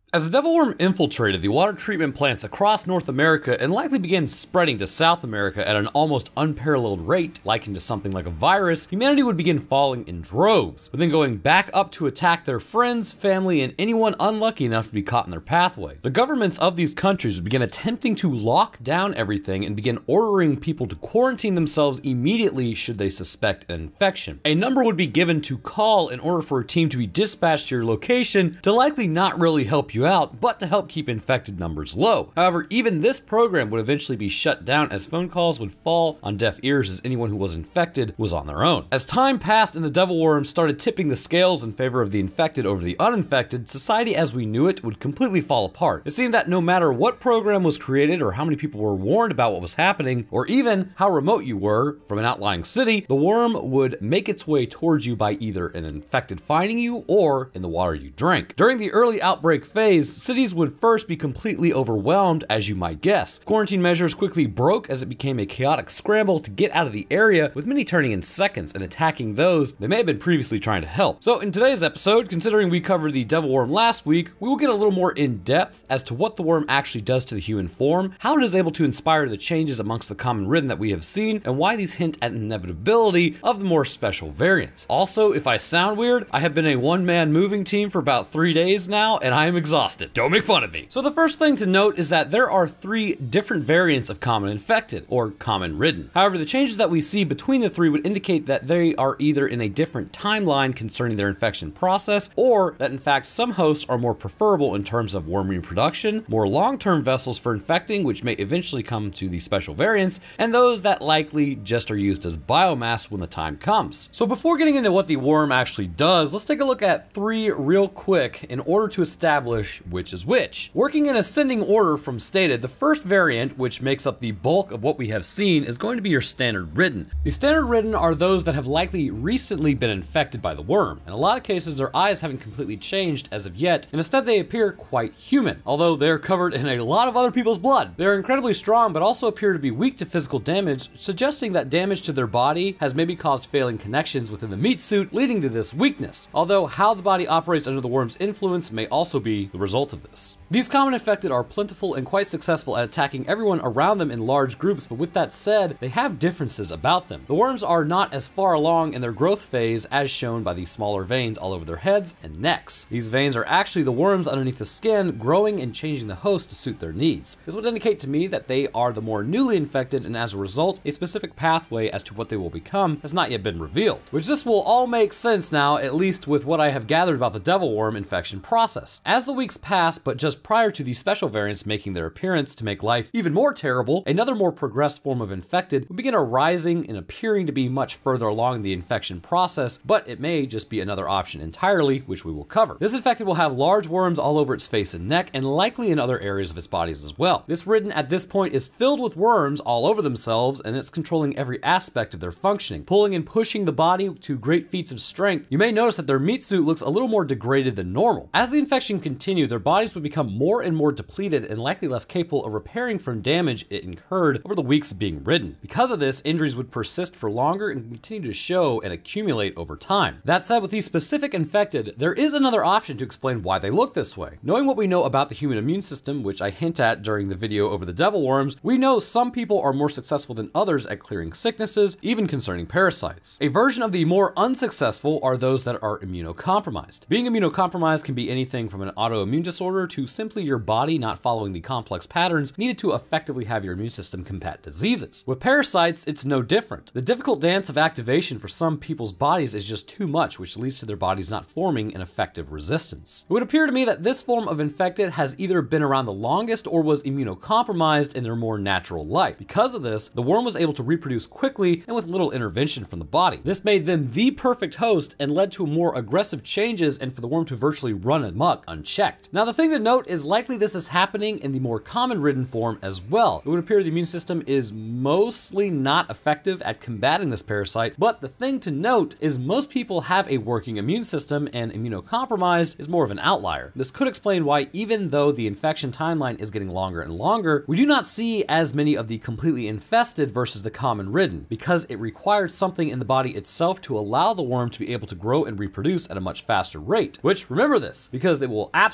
As the devil worm infiltrated the water treatment plants across North America and likely began spreading to South America at an almost unparalleled rate, likened to something like a virus, humanity would begin falling in droves, but then going back up to attack their friends, family, and anyone unlucky enough to be caught in their pathway. The governments of these countries would begin attempting to lock down everything and begin ordering people to quarantine themselves immediately should they suspect an infection. A number would be given to call in order for a team to be dispatched to your location to likely not really help you out, but to help keep infected numbers low. However, even this program would eventually be shut down as phone calls would fall on deaf ears as anyone who was infected was on their own. As time passed and the devil worms started tipping the scales in favor of the infected over the uninfected, society as we knew it would completely fall apart. It seemed that no matter what program was created or how many people were warned about what was happening, or even how remote you were from an outlying city, the worm would make its way towards you by either an infected finding you or in the water you drank. During the early outbreak phase, cities would first be completely overwhelmed, as you might guess. Quarantine measures quickly broke as it became a chaotic scramble to get out of the area, with many turning in seconds and attacking those they may have been previously trying to help. So in today's episode, considering we covered the devil worm last week, we will get a little more in depth as to what the worm actually does to the human form, how it is able to inspire the changes amongst the common Ridden that we have seen, and why these hint at inevitability of the more special variants. Also, if I sound weird, I have been a one-man moving team for about 3 days now, and I am exhausted. Don't make fun of me. So the first thing to note is that there are 3 different variants of common infected, or common Ridden. However, the changes that we see between the 3 would indicate that they are either in a different timeline concerning their infection process, or that in fact some hosts are more preferable in terms of worm reproduction, more long-term vessels for infecting, which may eventually come to the special variants, and those that likely just are used as biomass when the time comes. So before getting into what the worm actually does, let's take a look at 3 real quick in order to establish which is which. Working in ascending order from stated, the first variant, which makes up the bulk of what we have seen, is going to be your standard Ridden. The standard Ridden are those that have likely recently been infected by the worm. In a lot of cases, their eyes haven't completely changed as of yet, and instead they appear quite human, although they're covered in a lot of other people's blood. They're incredibly strong, but also appear to be weak to physical damage, suggesting that damage to their body has maybe caused failing connections within the meat suit, leading to this weakness. Although how the body operates under the worm's influence may also be the result of this. These common infected are plentiful and quite successful at attacking everyone around them in large groups, but with that said, they have differences about them. The worms are not as far along in their growth phase as shown by these smaller veins all over their heads and necks. These veins are actually the worms underneath the skin growing and changing the host to suit their needs. This would indicate to me that they are the more newly infected, and as a result, a specific pathway as to what they will become has not yet been revealed. Which this will all make sense now, at least with what I have gathered about the devil worm infection process. As the weeks pass, but just prior to these special variants making their appearance to make life even more terrible, another more progressed form of infected will begin arising and appearing to be much further along in the infection process, but it may just be another option entirely, which we will cover. This infected will have large worms all over its face and neck, and likely in other areas of its bodies as well. This Ridden at this point is filled with worms all over themselves, and it's controlling every aspect of their functioning, pulling and pushing the body to great feats of strength. You may notice that their meat suit looks a little more degraded than normal. As the infection continued, their bodies would become more and more depleted and likely less capable of repairing from damage it incurred over the weeks of being ridden. Because of this, injuries would persist for longer and continue to show and accumulate over time. That said, with these specific infected, there is another option to explain why they look this way. Knowing what we know about the human immune system, which I hint at during the video over the devil worms, we know some people are more successful than others at clearing sicknesses, even concerning parasites. A version of the more unsuccessful are those that are immunocompromised. Being immunocompromised can be anything from an autoimmune disorder to simply your body not following the complex patterns needed to effectively have your immune system combat diseases. With parasites, it's no different. The difficult dance of activation for some people's bodies is just too much, which leads to their bodies not forming an effective resistance. It would appear to me that this form of infected has either been around the longest or was immunocompromised in their more natural life. Because of this, the worm was able to reproduce quickly and with little intervention from the body. This made them the perfect host and led to more aggressive changes and for the worm to virtually run amok unchecked. Now the thing to note is likely this is happening in the more common Ridden form as well. It would appear the immune system is mostly not effective at combating this parasite, but the thing to note is most people have a working immune system and immunocompromised is more of an outlier. This could explain why even though the infection timeline is getting longer and longer, we do not see as many of the completely infested versus the common Ridden, because it required something in the body itself to allow the worm to be able to grow and reproduce at a much faster rate. Which, remember this, because it will absolutely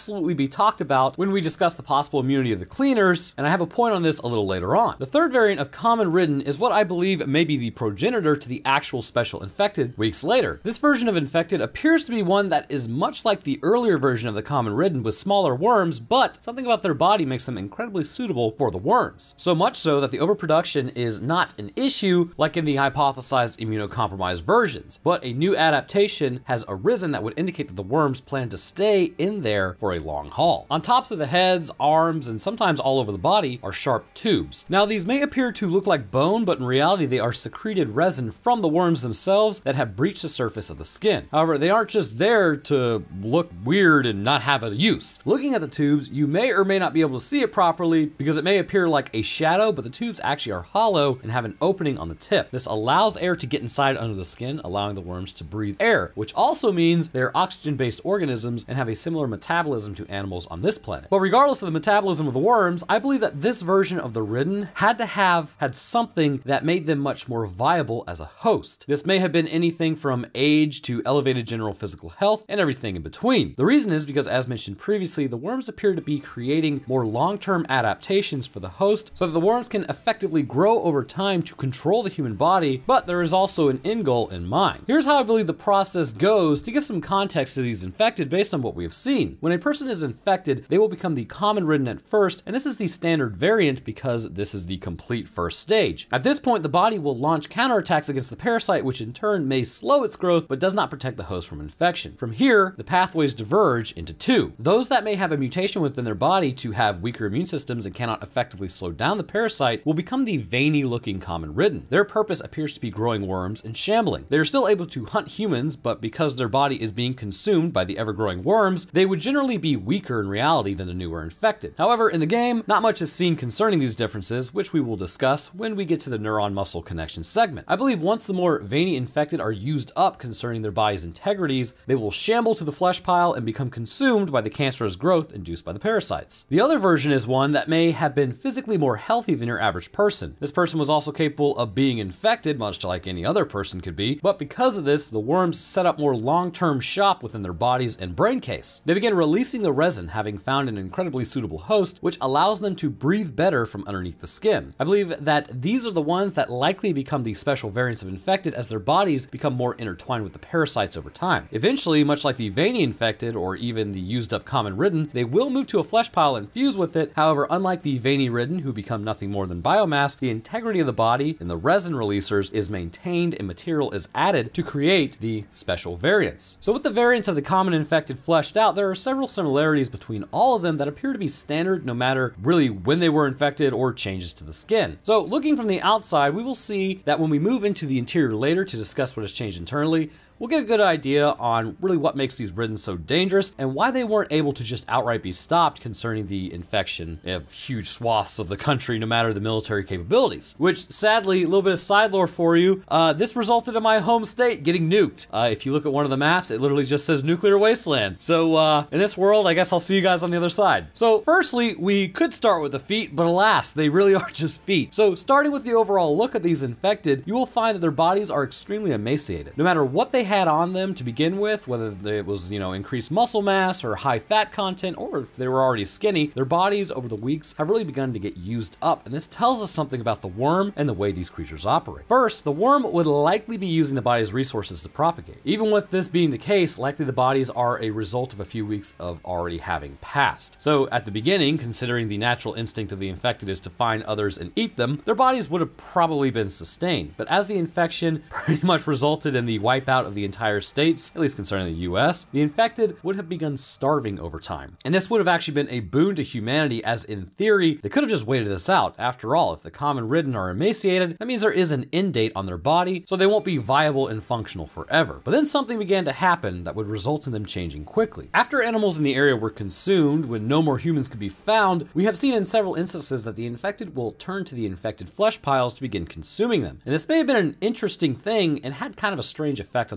absolutely be talked about when we discuss the possible immunity of the cleaners, and I have a point on this a little later on. The third variant of common Ridden is what I believe may be the progenitor to the actual special infected weeks later. This version of infected appears to be one that is much like the earlier version of the common Ridden with smaller worms, but something about their body makes them incredibly suitable for the worms. So much so that the overproduction is not an issue like in the hypothesized immunocompromised versions, but a new adaptation has arisen that would indicate that the worms plan to stay in there for a long haul. On tops of the heads, arms, and sometimes all over the body are sharp tubes. Now these may appear to look like bone, but in reality they are secreted resin from the worms themselves that have breached the surface of the skin. However, they aren't just there to look weird and not have a use. Looking at the tubes, you may or may not be able to see it properly because it may appear like a shadow, but the tubes actually are hollow and have an opening on the tip. This allows air to get inside under the skin, allowing the worms to breathe air, which also means they're oxygen-based organisms and have a similar metabolism to animals on this planet. But regardless of the metabolism of the worms, I believe that this version of the Ridden had to have had something that made them much more viable as a host. This may have been anything from age to elevated general physical health and everything in between. The reason is because, as mentioned previously, the worms appear to be creating more long-term adaptations for the host so that the worms can effectively grow over time to control the human body, but there is also an end goal in mind. Here's how I believe the process goes to give some context to these infected based on what we have seen. When a person is infected, they will become the common Ridden at first, and this is the standard variant because this is the complete first stage. At this point, the body will launch counterattacks against the parasite, which in turn may slow its growth but does not protect the host from infection. From here, the pathways diverge into two. Those that may have a mutation within their body to have weaker immune systems and cannot effectively slow down the parasite will become the veiny looking common Ridden. Their purpose appears to be growing worms and shambling. They are still able to hunt humans, but because their body is being consumed by the ever-growing worms, they would generally be weaker in reality than the newer infected. However, in the game, not much is seen concerning these differences, which we will discuss when we get to the neuron-muscle connection segment. I believe once the more veiny infected are used up concerning their body's integrities, they will shamble to the flesh pile and become consumed by the cancerous growth induced by the parasites. The other version is one that may have been physically more healthy than your average person. This person was also capable of being infected, much like any other person could be, but because of this, the worms set up more long-term shop within their bodies and brain case. They begin releasing the resin, having found an incredibly suitable host, which allows them to breathe better from underneath the skin. I believe that these are the ones that likely become the special variants of infected as their bodies become more intertwined with the parasites over time. Eventually, much like the veiny infected or even the used up common Ridden, they will move to a flesh pile and fuse with it. However, unlike the veiny Ridden who become nothing more than biomass, the integrity of the body and the resin releasers is maintained and material is added to create the special variants. So with the variants of the common infected fleshed out, there are several similarities between all of them that appear to be standard no matter really when they were infected or changes to the skin. So looking from the outside, we will see that when we move into the interior later to discuss what has changed internally, we'll get a good idea on really what makes these Ridden so dangerous and why they weren't able to just outright be stopped concerning the infection of huge swaths of the country, no matter the military capabilities. Which, sadly, a little bit of side lore for you, this resulted in my home state getting nuked. If you look at one of the maps, it literally just says nuclear wasteland. So in this world, I guess I'll see you guys on the other side. So firstly, we could start with the feet, but alas, they really are just feet. So starting with the overall look of these infected, you will find that their bodies are extremely emaciated. No matter what they had on them to begin with, whether it was, increased muscle mass or high fat content, or if they were already skinny, their bodies over the weeks have really begun to get used up. And this tells us something about the worm and the way these creatures operate. First, the worm would likely be using the body's resources to propagate. Even with this being the case, likely the bodies are a result of a few weeks of already having passed. So at the beginning, considering the natural instinct of the infected is to find others and eat them, their bodies would have probably been sustained. But as the infection pretty much resulted in the wipeout of the entire states, at least concerning the US, the infected would have begun starving over time. And this would have actually been a boon to humanity, as in theory, they could have just waited this out. After all, if the common Ridden are emaciated, that means there is an end date on their body, so they won't be viable and functional forever. But then something began to happen that would result in them changing quickly. After animals in the area were consumed, when no more humans could be found, we have seen in several instances that the infected will turn to the infected flesh piles to begin consuming them. And this may have been an interesting thing and had kind of a strange effect on their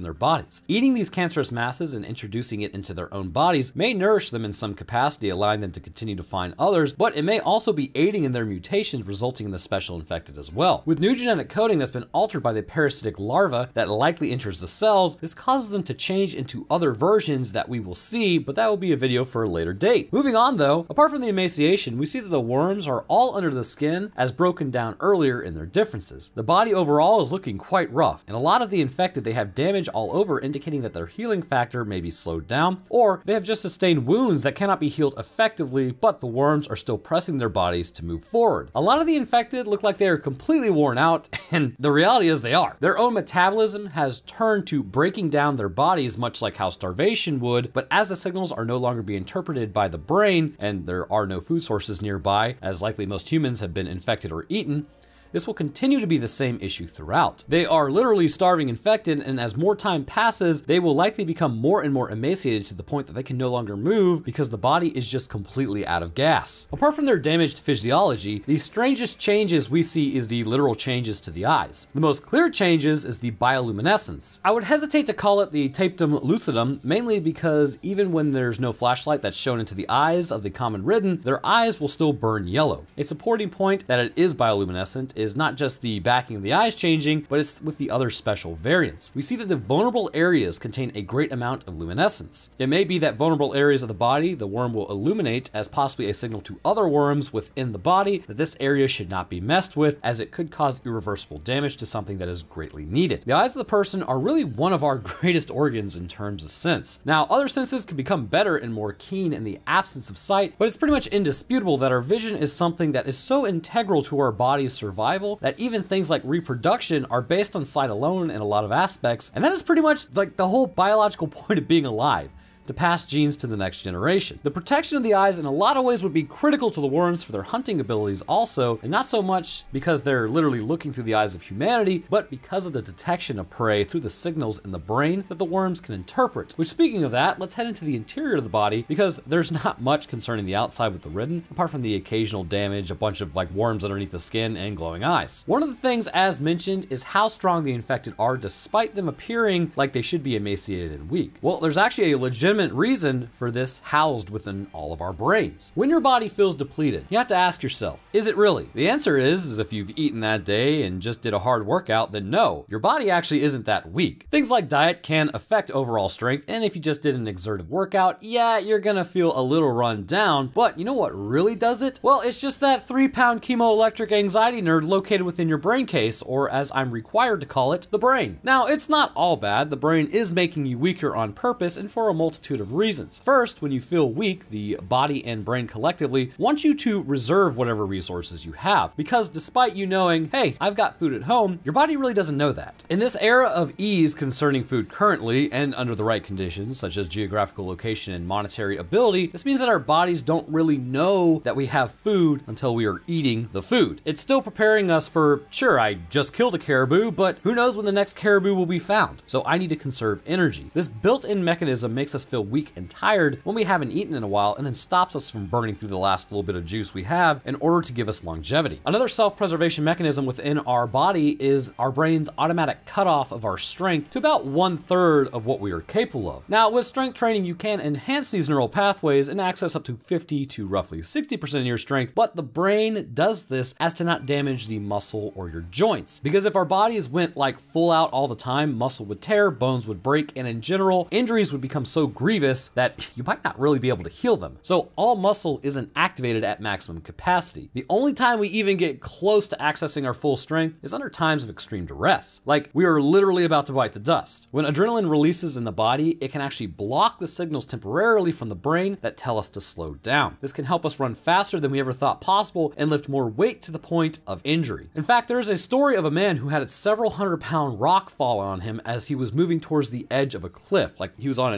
their bodies. Eating these cancerous masses and introducing it into their own bodies may nourish them in some capacity, allowing them to continue to find others, but it may also be aiding in their mutations, resulting in the special infected as well. With new genetic coding that's been altered by the parasitic larva that likely enters the cells, this causes them to change into other versions that we will see, but that will be a video for a later date. Moving on though, apart from the emaciation, we see that the worms are all under the skin as broken down earlier in their differences. The body overall is looking quite rough, and a lot of the infected, they have damage all over, indicating that their healing factor may be slowed down, or they have just sustained wounds that cannot be healed effectively, but the worms are still pressing their bodies to move forward. A lot of the infected look like they are completely worn out, and the reality is they are. Their own metabolism has turned to breaking down their bodies, much like how starvation would, but as the signals are no longer being interpreted by the brain, and there are no food sources nearby, as likely most humans have been infected or eaten, this will continue to be the same issue throughout. They are literally starving infected, and as more time passes, they will likely become more and more emaciated to the point that they can no longer move because the body is just completely out of gas. Apart from their damaged physiology, the strangest changes we see is the literal changes to the eyes. The most clear changes is the bioluminescence. I would hesitate to call it the tapetum lucidum, mainly because even when there's no flashlight that's shown into the eyes of the common Ridden, their eyes will still burn yellow. A supporting point that it is bioluminescent is not just the backing of the eyes changing, but it's with the other special variants. We see that the vulnerable areas contain a great amount of luminescence. It may be that vulnerable areas of the body the worm will illuminate as possibly a signal to other worms within the body that this area should not be messed with, as it could cause irreversible damage to something that is greatly needed. The eyes of the person are really one of our greatest organs in terms of sense. Now, other senses can become better and more keen in the absence of sight, but it's pretty much indisputable that our vision is something that is so integral to our body's survival that even things like reproduction are based on sight alone in a lot of aspects, and that is pretty much like the whole biological point of being alive, to pass genes to the next generation. The protection of the eyes in a lot of ways would be critical to the worms for their hunting abilities also, and not so much because they're literally looking through the eyes of humanity, but because of the detection of prey through the signals in the brain that the worms can interpret. Which, speaking of that, let's head into the interior of the body, because there's not much concerning the outside with the Ridden, apart from the occasional damage, a bunch of like worms underneath the skin, and glowing eyes. One of the things, as mentioned, is how strong the infected are despite them appearing like they should be emaciated and weak. Well, there's actually a legitimate reason for this housed within all of our brains. When your body feels depleted, you have to ask yourself, is it really? The answer is if you've eaten that day and just did a hard workout, then no, your body actually isn't that weak. Things like diet can affect overall strength, and if you just did an exertive workout, yeah, you're gonna feel a little run down, but you know what really does it? Well, it's just that 3-pound chemoelectric anxiety nerd located within your brain case, or as I'm required to call it, the brain. Now, it's not all bad. The brain is making you weaker on purpose and for a multitude of reasons. First, when you feel weak, the body and brain collectively want you to reserve whatever resources you have, because despite you knowing, hey, I've got food at home, your body really doesn't know that. In this era of ease concerning food currently, and under the right conditions, such as geographical location and monetary ability, this means that our bodies don't really know that we have food until we are eating the food. It's still preparing us for, sure, I just killed a caribou, but who knows when the next caribou will be found, so I need to conserve energy. This built-in mechanism makes us feel weak and tired when we haven't eaten in a while, and then stops us from burning through the last little bit of juice we have in order to give us longevity. Another self-preservation mechanism within our body is our brain's automatic cutoff of our strength to about 1/3 of what we are capable of. Now, with strength training, you can enhance these neural pathways and access up to 50 to roughly 60% of your strength, but the brain does this as to not damage the muscle or your joints. Because if our bodies went like full out all the time, muscle would tear, bones would break, and in general, injuries would become so grievous that you might not really be able to heal them. So all muscle isn't activated at maximum capacity. The only time we even get close to accessing our full strength is under times of extreme duress. Like we are literally about to bite the dust. When adrenaline releases in the body, it can actually block the signals temporarily from the brain that tell us to slow down. This can help us run faster than we ever thought possible and lift more weight to the point of injury. In fact, there is a story of a man who had a several 100-pound rock fall on him as he was moving towards the edge of a cliff. Like he was on an incline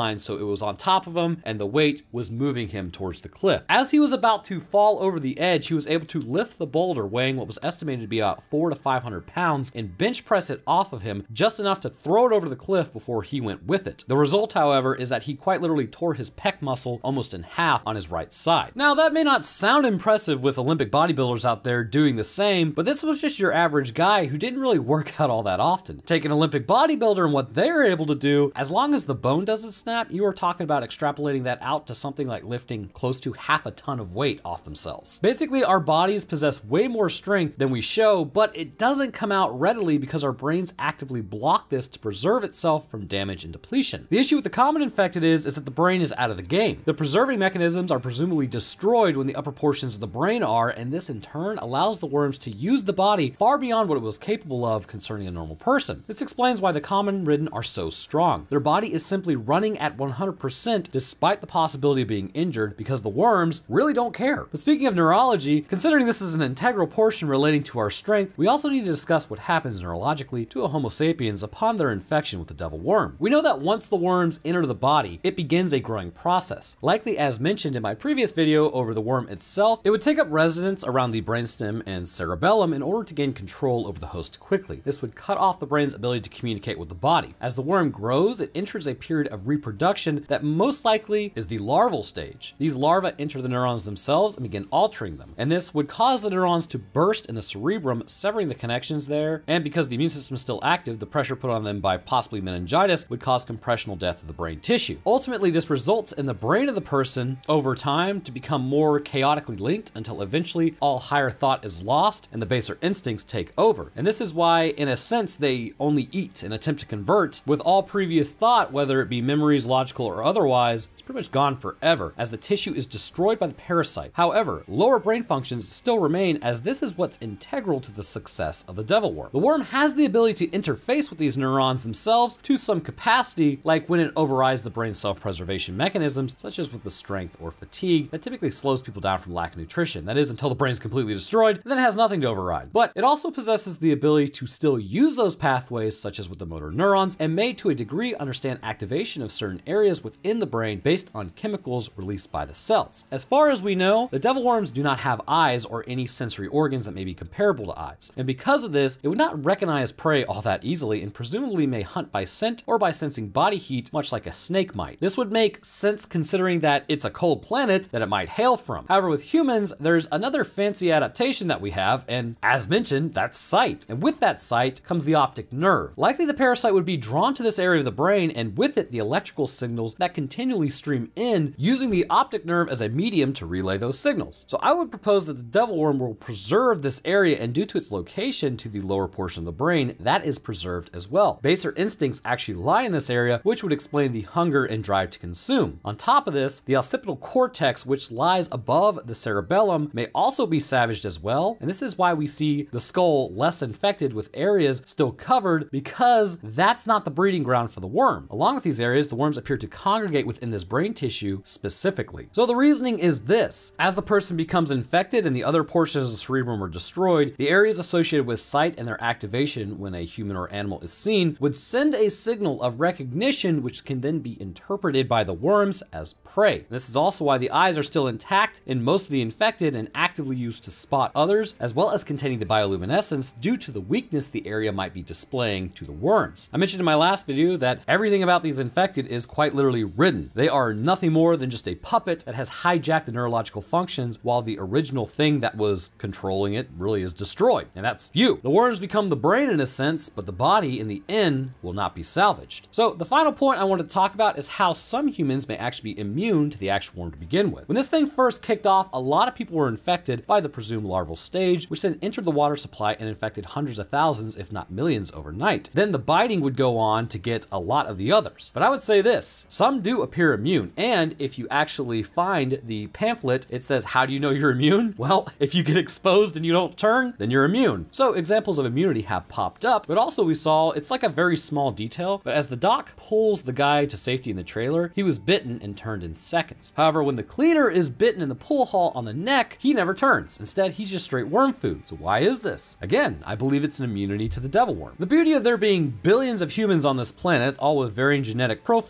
line, so it was on top of him and the weight was moving him towards the cliff. As he was about to fall over the edge, he was able to lift the boulder weighing what was estimated to be about 400 to 500 pounds and bench press it off of him just enough to throw it over the cliff before he went with it. The result, however, is that he quite literally tore his pec muscle almost in half on his right side. Now, that may not sound impressive with Olympic bodybuilders out there doing the same, but this was just your average guy who didn't really work out all that often. Take an Olympic bodybuilder and what they're able to do, as long as the bone doesn't snap, you are talking about extrapolating that out to something like lifting close to half a ton of weight off themselves. Basically, our bodies possess way more strength than we show, but it doesn't come out readily because our brains actively block this to preserve itself from damage and depletion. The issue with the common infected is that the brain is out of the game. The preserving mechanisms are presumably destroyed when the upper portions of the brain are, and this in turn allows the worms to use the body far beyond what it was capable of concerning a normal person. This explains why the common ridden are so strong. Their body is simply running at 100% despite the possibility of being injured because the worms really don't care. But speaking of neurology, considering this is an integral portion relating to our strength, we also need to discuss what happens neurologically to a Homo sapiens upon their infection with the devil worm. We know that once the worms enter the body, it begins a growing process. Likely as mentioned in my previous video over the worm itself, it would take up residence around the brainstem and cerebellum in order to gain control over the host quickly. This would cut off the brain's ability to communicate with the body. As the worm grows, it enters a period of reproduction that most likely is the larval stage. These larvae enter the neurons themselves and begin altering them, and this would cause the neurons to burst in the cerebrum, severing the connections there, and because the immune system is still active, the pressure put on them by possibly meningitis would cause compressional death of the brain tissue. Ultimately, this results in the brain of the person over time to become more chaotically linked until eventually all higher thought is lost and the baser instincts take over. And this is why, in a sense, they only eat and attempt to convert, with all previous thought, whether it be memories, logical, or otherwise, it's pretty much gone forever as the tissue is destroyed by the parasite. However, lower brain functions still remain, as this is what's integral to the success of the devil worm. The worm has the ability to interface with these neurons themselves to some capacity, like when it overrides the brain's self-preservation mechanisms, such as with the strength or fatigue that typically slows people down from lack of nutrition. That is, until the brain's completely destroyed, and then it has nothing to override. But it also possesses the ability to still use those pathways, such as with the motor neurons, and may to a degree understand activation of certain areas within the brain based on chemicals released by the cells. As far as we know, the devil worms do not have eyes or any sensory organs that may be comparable to eyes. And because of this, it would not recognize prey all that easily and presumably may hunt by scent or by sensing body heat, much like a snake might. This would make sense considering that it's a cold planet that it might hail from. However, with humans, there's another fancy adaptation that we have, and as mentioned, that's sight. And with that sight comes the optic nerve. Likely the parasite would be drawn to this area of the brain, and with it, the electrical signals that continually stream in, using the optic nerve as a medium to relay those signals. So I would propose that the devil worm will preserve this area, and due to its location to the lower portion of the brain, that is preserved as well. Baser instincts actually lie in this area, which would explain the hunger and drive to consume. On top of this, the occipital cortex, which lies above the cerebellum, may also be savaged as well, and this is why we see the skull less infected with areas still covered, because that's not the breeding ground for the worm. Along with these areas, the worms appear to congregate within this brain tissue specifically. So the reasoning is this: as the person becomes infected and the other portions of the cerebrum are destroyed, the areas associated with sight and their activation when a human or animal is seen would send a signal of recognition, which can then be interpreted by the worms as prey. This is also why the eyes are still intact in most of the infected and actively used to spot others, as well as containing the bioluminescence due to the weakness the area might be displaying to the worms. I mentioned in my last video that everything about these infected is quite literally ridden. They are nothing more than just a puppet that has hijacked the neurological functions, while the original thing that was controlling it really is destroyed, and that's you. The worms become the brain in a sense, but the body in the end will not be salvaged. So the final point I want to talk about is how some humans may actually be immune to the actual worm to begin with. When this thing first kicked off, a lot of people were infected by the presumed larval stage, which then entered the water supply and infected hundreds of thousands, if not millions, overnight. Then the biting would go on to get a lot of the others. But I would say this: some do appear immune, and if you actually find the pamphlet, it says, how do you know you're immune? Well, if you get exposed and you don't turn, then you're immune. So examples of immunity have popped up, but also we saw it's like a very small detail, but as the doc pulls the guy to safety in the trailer, he was bitten and turned in seconds. However, when the cleaner is bitten in the pull hall on the neck, he never turns. Instead, he's just straight worm food. So why is this? Again, I believe it's an immunity to the devil worm. The beauty of there being billions of humans on this planet, all with varying genetic profiles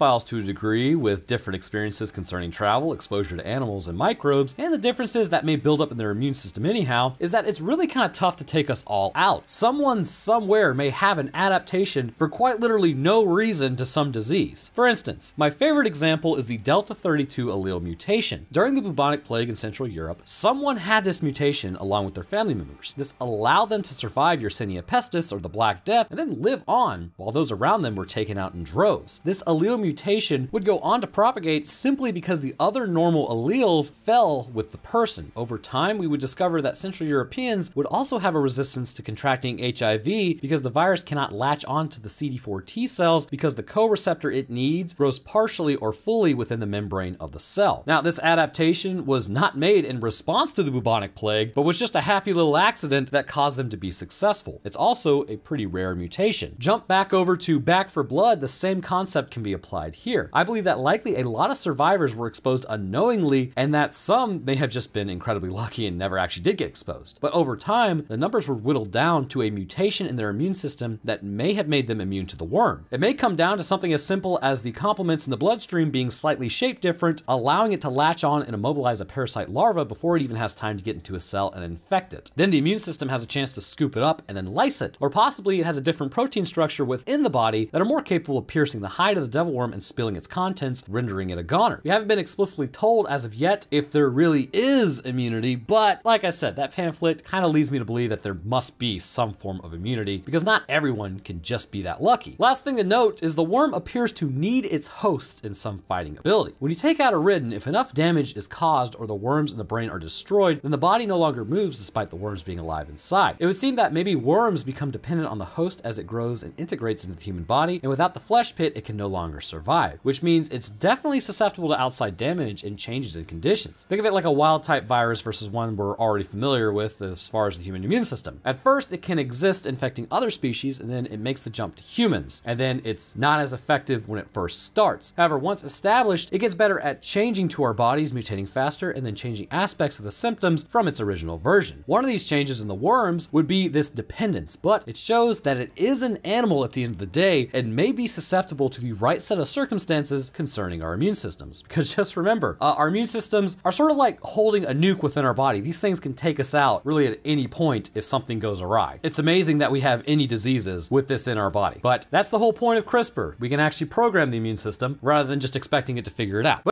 profiles to a degree, with different experiences concerning travel, exposure to animals and microbes, and the differences that may build up in their immune system anyhow, is that it's really kind of tough to take us all out. Someone somewhere may have an adaptation for quite literally no reason to some disease. For instance, my favorite example is the Delta 32 allele mutation. During the bubonic plague in Central Europe, someone had this mutation along with their family members. This allowed them to survive Yersinia pestis, or the Black Death, and then live on while those around them were taken out in droves. This allele mutation would go on to propagate simply because the other normal alleles fell with the person. Over time, we would discover that Central Europeans would also have a resistance to contracting HIV because the virus cannot latch onto the CD4 T cells because the co-receptor it needs grows partially or fully within the membrane of the cell. Now, this adaptation was not made in response to the bubonic plague, but was just a happy little accident that caused them to be successful. It's also a pretty rare mutation. Jump back over to Back for Blood, the same concept can be applied here. I believe that likely a lot of survivors were exposed unknowingly, and that some may have just been incredibly lucky and never actually did get exposed. But over time, the numbers were whittled down to a mutation in their immune system that may have made them immune to the worm. It may come down to something as simple as the complements in the bloodstream being slightly shape different, allowing it to latch on and immobilize a parasite larva before it even has time to get into a cell and infect it. Then the immune system has a chance to scoop it up and then lyse it. Or possibly it has a different protein structure within the body that are more capable of piercing the hide of the devil worm and spilling its contents, rendering it a goner. We haven't been explicitly told as of yet if there really is immunity, but like I said, that pamphlet kind of leads me to believe that there must be some form of immunity because not everyone can just be that lucky. Last thing to note is the worm appears to need its host in some fighting ability. When you take out a Ridden, if enough damage is caused or the worms in the brain are destroyed, then the body no longer moves despite the worms being alive inside. It would seem that maybe worms become dependent on the host as it grows and integrates into the human body, and without the flesh pit, it can no longer survive, which means it's definitely susceptible to outside damage and changes in conditions. Think of it like a wild type virus versus one we're already familiar with as far as the human immune system. At first, it can exist infecting other species, and then it makes the jump to humans, and then it's not as effective when it first starts. However, once established, it gets better at changing to our bodies, mutating faster, and then changing aspects of the symptoms from its original version. One of these changes in the worms would be this dependence, but it shows that it is an animal at the end of the day and may be susceptible to the right set of circumstances concerning our immune systems. Because just remember, our immune systems are sort of like holding a nuke within our body. These things can take us out really at any point if something goes awry. It's amazing that we have any diseases with this in our body. But that's the whole point of CRISPR. We can actually program the immune system rather than just expecting it to figure it out.